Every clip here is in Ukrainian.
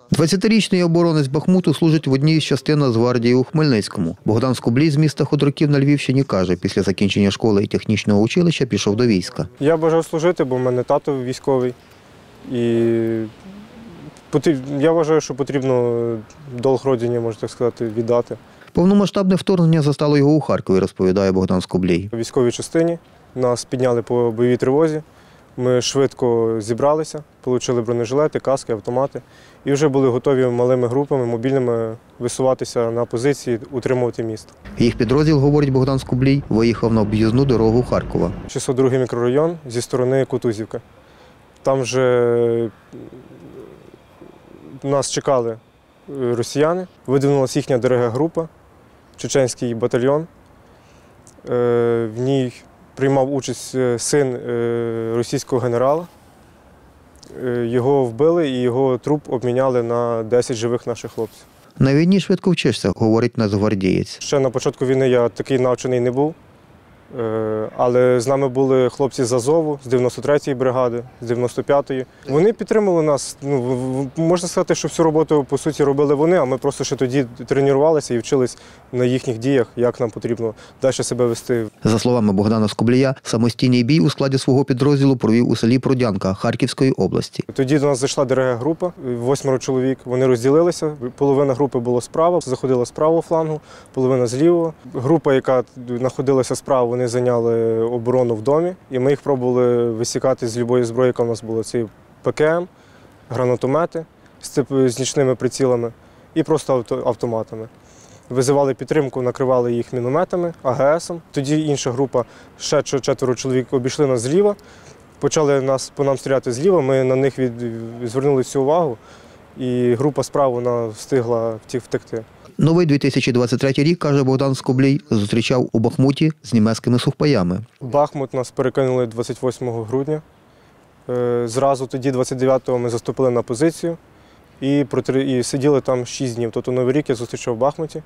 20-річний оборонець Бахмуту служить в одній із частин Нацгвардії у Хмельницькому. Богдан Скоблій з міста Ходорків на Львівщині каже, після закінчення школи і технічного училища пішов до війська. Я бажав служити, бо в мене тато військовий. І я вважаю, що потрібно долг родині, можна так сказати, віддати. Повномасштабне вторгнення застало його у Харкові, розповідає Богдан Скоблій. У військовій частині нас підняли по бойовій тривозі. Ми швидко зібралися, отримали бронежилети, каски, автомати і вже були готові малими групами, мобільними висуватися на позиції, утримувати місто. Їх підрозділ, говорить Богдан Скоблій, виїхав на об'їзну дорогу Харкова. 602-й мікрорайон зі сторони Кутузівки. Там вже нас чекали росіяни, видвинулася їхня ДРГ-група, чеченський батальйон. В ній приймав участь син російського генерала. Його вбили і його труп обміняли на 10 живих наших хлопців. На війні швидко вчишся, говорить нацгвардієць. Ще на початку війни я такий навчений не був, але з нами були хлопці з Азову, з 93-ї бригади, з 95-ї. Вони підтримували нас. Можна сказати, що всю роботу, по суті, робили вони, а ми просто ще тоді тренувалися і вчились на їхніх діях, як нам потрібно далі себе вести. За словами Богдана Скоблія, самостійний бій у складі свого підрозділу провів у селі Прудянка Харківської області. Тоді до нас зайшла ДРГ-група, 8 чоловік. Вони розділилися. Половина групи була справа, заходила з правого флангу, половина з лівого. Група, яка знаходилася справа, вони зайняли оборону в домі, і ми їх пробували висікати з будь-якої зброї, яка у нас була. Це ПКМ, гранатомети з нічними прицілами і просто автоматами. Визивали підтримку, накривали їх мінометами, АГСом. Тоді інша група, ще 4 чоловік, обійшли нас зліва, почали по нам стріляти зліва, ми на них звернули всю увагу, і група справа встигла втекти. Новий 2023 рік, каже Богдан Скоблій, зустрічав у Бахмуті з німецькими сухпаями. Бахмут нас перекинули 28 грудня. Зразу тоді, 29-го, ми заступили на позицію і сиділи там 6 днів. Тобто Новий рік я зустрічав в Бахмуті.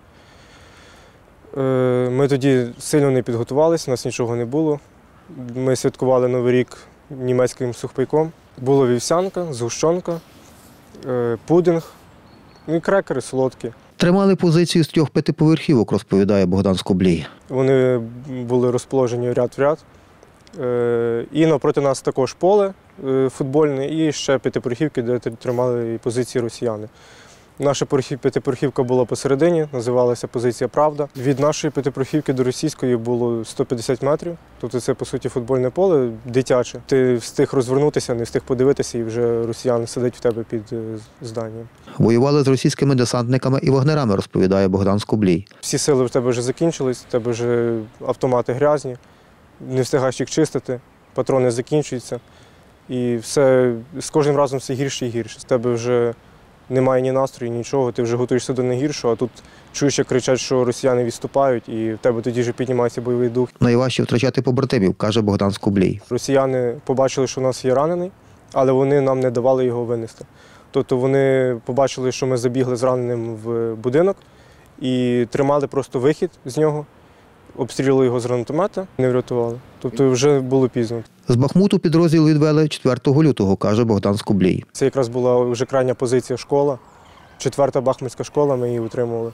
Ми тоді сильно не підготувалися, у нас нічого не було. Ми святкували Новий рік німецьким сухпайком. Була вівсянка, згущенка, пудинг і крекери солодкі. Тримали позицію з 3 п'ятиповерхівок, розповідає Богдан Скоблій. Вони були розположені ряд в ряд. І навпроти нас також поле футбольне і ще п'ятиповерхівки, де тримали позиції росіяни. Наша п'ятиповерхівка була посередині, називалася позиція «Правда». Від нашої п'ятиповерхівки до російської було 150 метрів. Тобто це, по суті, футбольне поле дитяче. Ти встиг розвернутися, не встиг подивитися, і вже росіяни сидять в тебе під зданням. Воювали з російськими десантниками і вагнерами, розповідає Богдан Скоблій. Всі сили в тебе вже закінчились, в тебе вже автомати грязні, не встигаєш їх чистити, патрони закінчуються. І все, з кожним разом все гірше і гірше. З тебе вже немає ні настрою, нічого, ти вже готуєшся до найгіршого, а тут чуєш, як кричать, що росіяни відступають, і в тебе тоді вже піднімається бойовий дух. Найважче втрачати побратимів, каже Богдан Скоблій. Росіяни побачили, що у нас є ранений, але вони нам не давали його винести. Тобто вони побачили, що ми забігли з раненим в будинок і тримали просто вихід з нього, обстрілювали його з гранатомета, не врятували. Тобто вже було пізно. З Бахмуту підрозділ відвели 4 лютого, каже Богдан Скоблій. Це якраз була вже крайня позиція школа, 4-та Бахмутська школа, ми її утримували.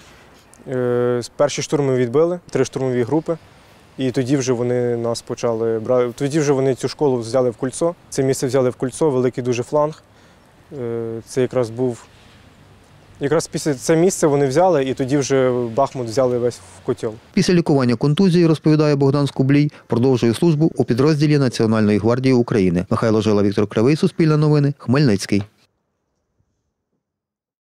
Перші штурми відбили, 3 штурмові групи, і тоді вже вони нас почали брати. Тоді вже вони цю школу взяли в кольцо. Це місце взяли в кольцо, великий дуже фланг. Це якраз був... Якраз після це місце вони взяли, і тоді вже Бахмут взяли весь в котел. Після лікування контузії, розповідає Богдан Скоблій, продовжує службу у підрозділі Національної гвардії України. Михайло Жила, Віктор Кривий, Суспільне новини, Хмельницький.